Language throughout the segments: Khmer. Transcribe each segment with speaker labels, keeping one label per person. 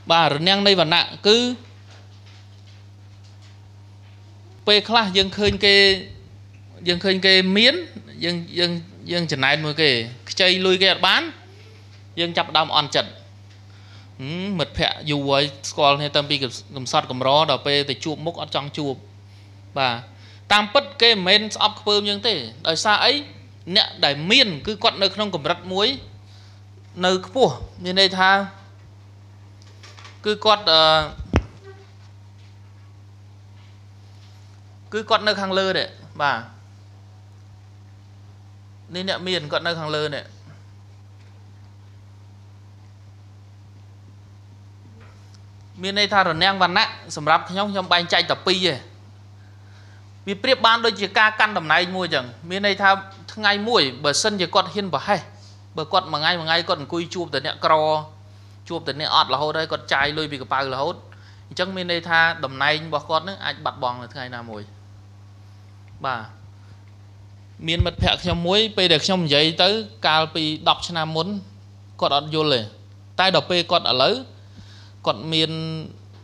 Speaker 1: bà nang đây vần nạ cứ pe khla dương khơi cái miến dương chừng này một cái chơi lui cái bán dương chập đam on chật mật phẹ dù với school hay tâm bị cầm sọt cầm ró đào pe để chụp mốc ở trong chụp và tam bất cái men up bơm như thế đời xa ấy nè đại miên cứ quặn nơi không cầm rắt muối nơi pua như đây tha cứ quặn nơi hàng lơ đấy bà nên nè miền quặn nơi hàng lơ này miền đây tha rồi nang văn nạ sầm rạp nhóm trong bay chạy tập pi vậy vì priệp ban đôi chỉ ca căn tầm này mua chẳng miền đây tha ngày muối bờ sân chỉ quạt hiên bờ hay bờ quạt mà ngay còn cùi chụp từ nè cro chụp từ nè ọt là hốt đây còn chai lui bị cái bao là hốt chẳng miền đây tha tầm này bờ quạt nữa ai bắt bòn là ngày nào muối bà miền mặt phèn trong muối pe được trong giấy tới cao pi đọc cho nam muốn quạt ọt vôเลยtai đọc pe quạt ở lớn còn miền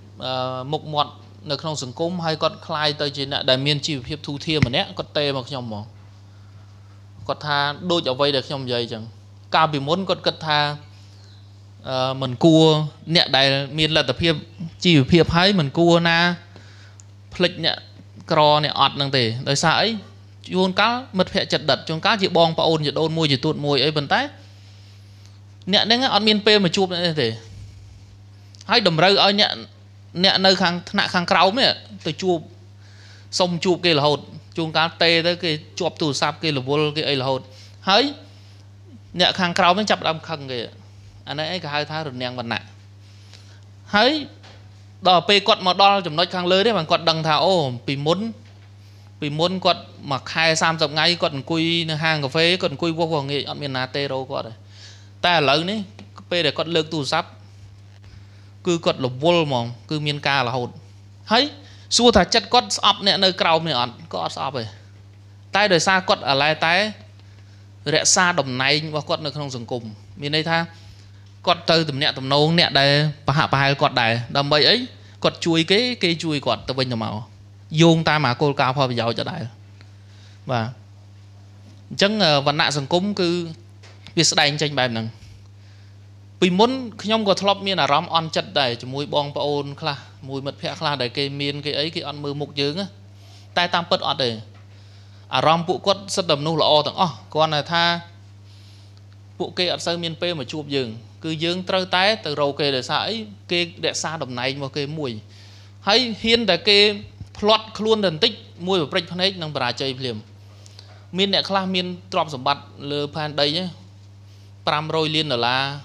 Speaker 1: mục mọtនៅក្នុងសង្គមហើយគាត់คลายទៅជាអ្នកដែលមានជីវភាពធូរធារម្នាក់គាត់ទេមកខ្ញុំហ្មងគាត់ថាដូចអ្វីដែលខ្ញុំនិយាយអញ្ចឹងកាលពីមុនគាត់គិតថាមិនគួរអ្នកដែលមានលទ្ធភាពជីវភាពហើយមិនគួរណាផ្លិចអ្នកក្រអ្នកអត់ហ្នឹងទេដោយសារអីជួនកាលមិត្តភក្តិចិត្តដិតជួនកាលជាបងប្អូនជាដូនមួយជាទូតមួយអីប៉ុន្តែអ្នកហ្នឹងអត់មានពេលមកជួបទេហើយតម្រូវឲ្យអ្នកនៅខាងថ្នាក់ខាងក្រោមនេះទៅជួបសុំជួបគេរហូតជួនកាលទេទៅគេជាប់ទូរស័ព្ទគេរវល់គេអីរហូតហើយអ្នកខាងក្រោមហ្នឹងចាប់ដើមខឹងគេអានេះអីគេហៅថារនាំងវណ្ណៈហើយដល់ពេលគាត់មកដល់ចំណុចខាងលើនេះបានគាត់ដឹងថាអូពីមុនគាត់មួយខែ30ថ្ងៃគាត់អង្គុយនៅហាងកាហ្វេគាត់អង្គុយវោះងាយអត់មានណាទេរោគាត់ទេតែឥឡូវនេះពេលដែលគាត់លើកទូរស័ព្ទគឺគាត់រវល់ហ្មងគឺមានការរហូតហើយសួរថាចិត្តគាត់ស្អប់អ្នកនៅក្រោមនេះអត់ក៏អត់ស្អប់ទេតែដោយសារគាត់អាឡែតែរក្សាតំណែងរបស់គាត់នៅក្នុងសង្គមមានន័យថាគាត់ទៅតំណាក់តំណងអ្នកដែលប្រហាក់ប្រហែលគាត់ដែរដើម្បីអីគាត់ជួយគេជួយគាត់ទៅវិញទៅមកយោងតាមអាគោលការណ៍ផលប្រយោជន៍ដែរបាទអញ្ចឹងវណ្ណៈសង្គមគឺវាស្ដែងចេញបែបហ្នឹងពីមុនខ្ញុំក៏ធ្លាប់មានអារម្មណ៍អន់ចិត្តដែរជាមួយបងប្អូនខ្លះមួយមិត្តភក្តិខ្លះដែលគេមានគេអីគេអត់មើលមុខយើងតែតាមពិតអត់ទេអារម្មណ៍ពួកគាត់សិតតែមនុស្សល្អទាំងអស់គ្រាន់តែថាពួកគេអត់សូវមានពេលមកជួបយើងគឺយើងត្រូវតែទៅរកគេដោយសារអីគេរក្សាតំណែងរបស់គេមួយហើយហ៊ានតែគេផ្្លាត់ខ្លួនទៅបន្តិចមួយប្រព្រិចភ្នែកនឹងបរាជ័យភ្លាមមានអ្នកខ្លះមានទ្រព្យសម្បត្តិលើផែនដី$500 លាន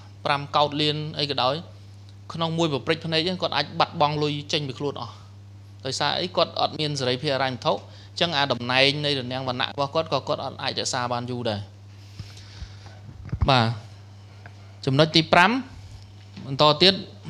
Speaker 1: 5 កោតលានអីក៏ដោយក្នុងមួយប្រព្រិចភ្នែកគាត់អាចបាត់បង់លុយចេញពីខ្លួនអស់ដោយសារអីគាត់អត់មានសេរីភាពហិរញ្ញវត្ថុអញ្ចឹងអាតំណែងនៃរនាំងវណ្ណៈរបស់គាត់ក៏គាត់អត់អាចរក្សាបានយូរដែរបាទចំណុចទី5បន្តទៀត